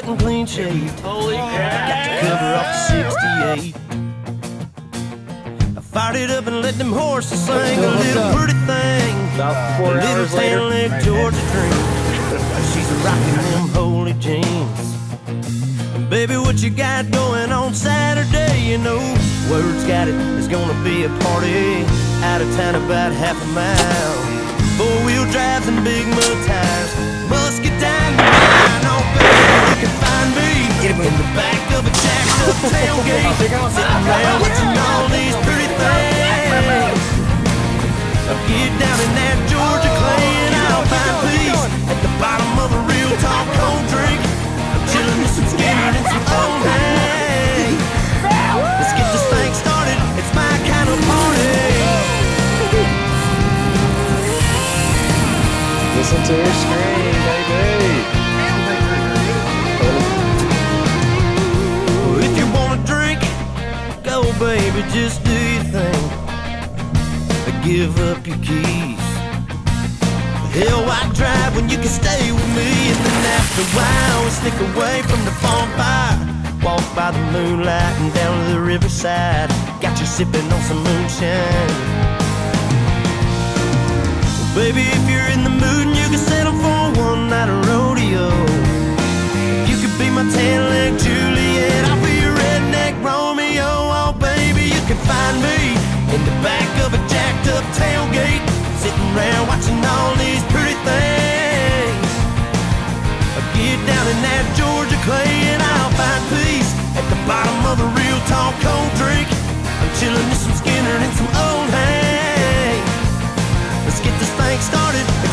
and clean shaved. Holy crap! Got the cover off the 68. I fired it up and let them horses sing a little pretty thing. About 4 little hours later. tan leg Georgia dream. She's rocking them holy jeans. Baby, what you got going on Saturday? You know, word's got it, it's gonna be a party out of town about half a mile. 4-wheel drives and big mud tires. Must get down the line. Oh, baby, you can find me in the back of a jacked up tailgate, sitting around watching all these pretty things. I'll get down in that Georgia clay and I'll find peace at the bottom of a real tall cold drink. I'm chilling with some Skinner and some old hay. Let's get this thing started. It's my kind of party. Listen to her scream, baby. If you wanna drink, go baby, just do your thing. But give up your keys. Hell, why drive when you can stay with me? And then after a while, we sneak away from the bonfire. Walk by the moonlight and down to the riverside. Got you sipping on some moonshine. Baby, if you're in the mood and you can settle for one night of rodeo, you could be my tan-leg Juliet, I'll be your redneck Romeo. Oh, baby, you can find me in the back of a jacked-up tailgate, sitting around watching all these pretty things. I'll get down in that Georgia clay and I'll find peace at the bottom of a real tall cold drink. I'm chilling with some Skinner and some old hay. Let's get this thing started.